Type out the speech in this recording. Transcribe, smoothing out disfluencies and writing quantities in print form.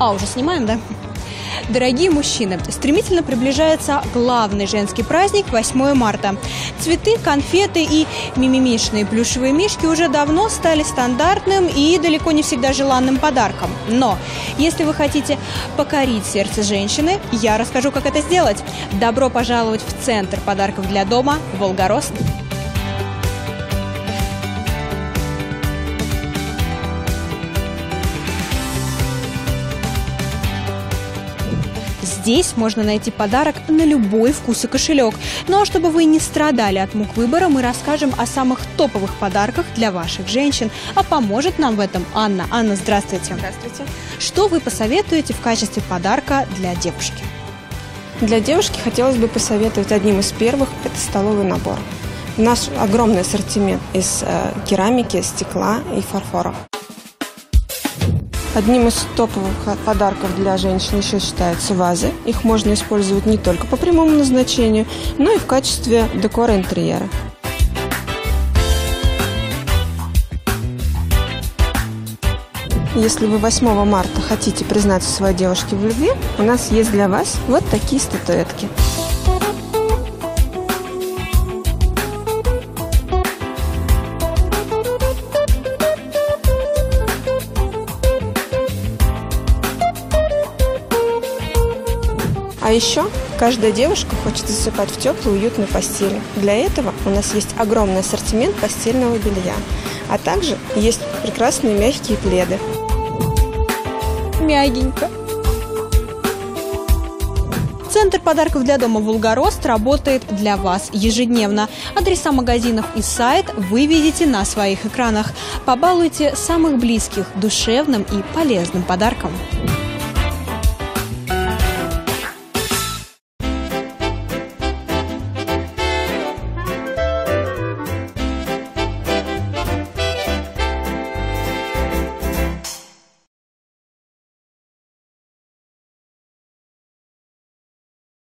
Уже снимаем, да? Дорогие мужчины, стремительно приближается главный женский праздник 8 марта. Цветы, конфеты и мимимишные плюшевые мишки уже давно стали стандартным и далеко не всегда желанным подарком. Но если вы хотите покорить сердце женщины, я расскажу, как это сделать. Добро пожаловать в центр подарков для дома «Волгорост». Здесь можно найти подарок на любой вкус и кошелек. Ну а чтобы вы не страдали от мук выбора, мы расскажем о самых топовых подарках для ваших женщин. А поможет нам в этом Анна. Анна, здравствуйте. Здравствуйте. Что вы посоветуете в качестве подарка для девушки? Для девушки хотелось бы посоветовать одним из первых – это столовый набор. Наш огромный ассортимент из керамики, стекла и фарфора. Одним из топовых подарков для женщин еще считаются вазы. Их можно использовать не только по прямому назначению, но и в качестве декора интерьера. Если вы 8 марта хотите признаться своей девушке в любви, у нас есть для вас вот такие статуэтки. А еще каждая девушка хочет засыпать в теплую, уютную постель. Для этого у нас есть огромный ассортимент постельного белья, а также есть прекрасные мягкие пледы. Мягенько. Центр подарков для дома «Волгорост» работает для вас ежедневно. Адреса магазинов и сайт вы видите на своих экранах. Побалуйте самых близких душевным и полезным подарком.